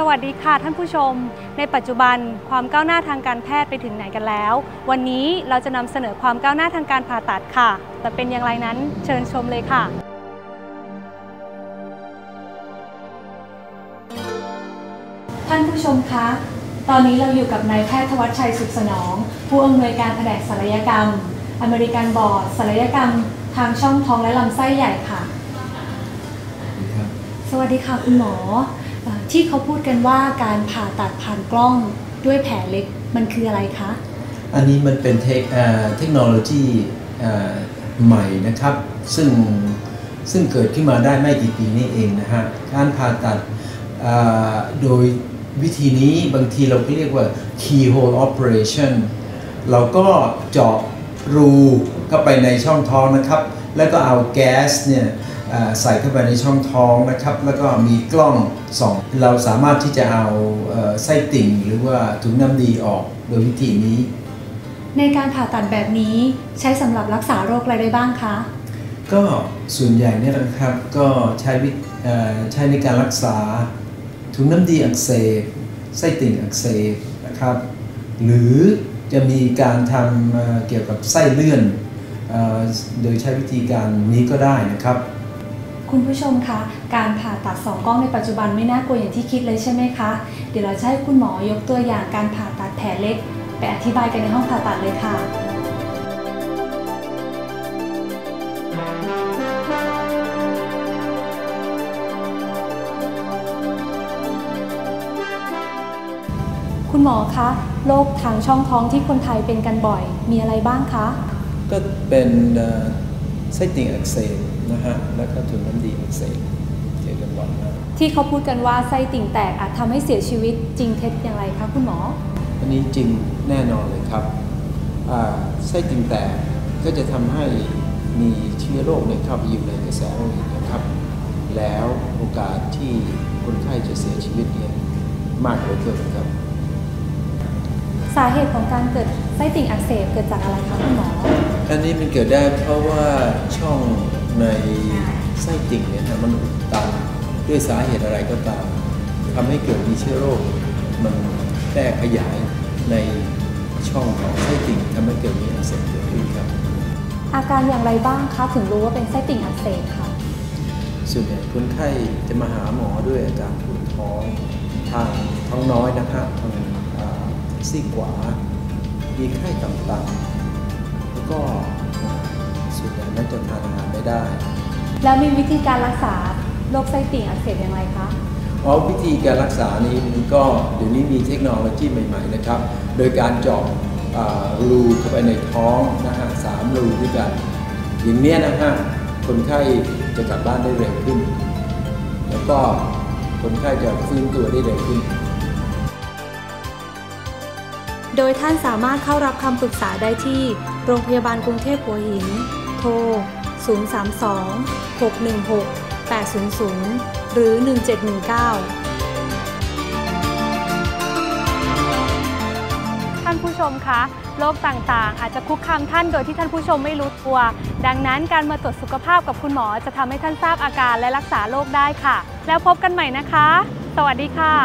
วัสดีค่ะท่านผู้ชมในปัจจุบันความก้าวหน้าทางการแพทย์ไปถึงไหนกันแล้ววันนี้เราจะนำเสนอความก้าวหน้าทางการผ่าตัดค่ะแต่เป็นอย่างไรนั้นเชิญชมเลยค่ะท่านผู้ชมคะตอนนี้เราอยู่กับนายแพทย์ธวัชชัยสุขสนองผู้อำนวยการแผนกศัลยกรรมอเมริกันบอร์ดศัลยกรรมทางช่องท้องและลำไส้ใหญ่ค่ะสวัสดีค่ะคุณหมอที่เขาพูดกันว่าการผ่าตัดผ่านกล้องด้วยแผลเล็กมันคืออะไรคะอันนี้มันเป็นเทคโนโลยีใหม่นะครับซึ่งเกิดขึ้นมาได้ไม่กี่ปีนี้เองนะฮะการผ่าตัดโดยวิธีนี้บางทีเราก็เรียกว่า keyhole operation เราก็เจาะรูเข้าไปในช่องท้องนะครับแล้วก็เอาแก๊สเนี่ยใส่เข้าไปในช่องท้องนะครับแล้วก็มีกล้องส่องเราสามารถที่จะเอาไส้ติ่งหรือว่าถุงน้ำดีออกโดยวิธีนี้ในการผ่าตัดแบบนี้ใช้สำหรับรักษาโรคอะไรได้บ้างคะก็ส่วนใหญ่เนี่ยนะครับก็ใช้ในการรักษาถุงน้ำดีอักเสบไส้ติ่งอักเสบนะครับหรือจะมีการทำเกี่ยวกับไส้เลื่อนโดยใช้วิธีการนี้ก็ได้นะครับคุณผู้ชมคะการผ่าตัด2 กล้องในปัจจุบันไม่น่ากลัวอย่างที่คิดเลยใช่ไหมคะเดี๋ยวเราจะให้คุณหมอยกตัวอย่างการผ่าตัดแผลเล็กไปอธิบายกันในห้องผ่าตัดเลยค่ะคุณหมอคะโรคทางช่องท้องที่คนไทยเป็นกันบ่อยมีอะไรบ้างคะก็เป็นไส้ติ่งอักเสบนะฮะแล้วก็ถุงน้ำดีอักเสบเจอกันบ่อยมากที่เขาพูดกันว่าไส้ติ่งแตกอาจทำให้เสียชีวิตจริงเท็จอย่างไรคะคุณหมออันนี้จริงแน่นอนเลยครับไส้ติ่งแตกก็จะทำให้มีเชื้อโรคเข้าไปอยู่ในกระแสโลหิตนะครับแล้วโอกาสที่คนไข้จะเสียชีวิตเนี่ยมากกว่าเกินครับสาเหตุของการเกิดไส้ติ่งอักเสบเกิดจากอะไรคะคุณหมออันนี้มันเกิดได้เพราะว่าช่องในไส้ติ่งเนี่ยมันอุดตันด้วยสาเหตุอะไรก็ตามทำให้เกิดมีเชื้อโรคมันแพร่ขยายในช่องของไส้ติ่งทำให้เกิดมีอักเสบเกิดขึ้นครับอาการอย่างไรบ้างคะถึงรู้ว่าเป็นไส้ติ่งอักเสบค่ะส่วนใหญ่คนไข้จะมาหาหมอด้วยอาการปวดท้องทางท้องน้อยนะครับทางซีกขวามีไข้ต่ำๆแล้วก็ส่วนใหญ่น่าจะทานอาหารไม่ได้แล้วมีวิธีการรักษาโรคไส้ติ่งอักเสบอย่างไรคะวิธีการรักษานี้มันก็เดี๋ยวนี้มีเทคโนโลยีใหม่ๆนะครับโดยการเจาะรูเข้าไปในท้องนะฮะ3 รูด้วยกันอย่างนี้นะฮะคนไข้จะกลับบ้านได้เร็วขึ้นแล้วก็คนไข้จะฟื้นตัวได้เร็วขึ้นโดยท่านสามารถเข้ารับคำปรึกษาได้ที่โรงพยาบาลกรุงเทพหัวหินโทร 032-616-800 หรือ 1719 ท่านผู้ชมคะโรคต่างๆอาจจะคุกคามท่านโดยที่ท่านผู้ชมไม่รู้ตัวดังนั้นการมาตรวจสุขภาพกับคุณหมอจะทำให้ท่านทราบอาการและรักษาโรคได้ค่ะแล้วพบกันใหม่นะคะสวัสดีค่ะ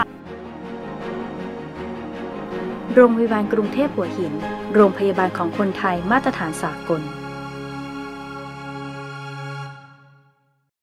โรงพยาบาลกรุงเทพหัวหินโรงพยาบาลของคนไทยมาตรฐานสากล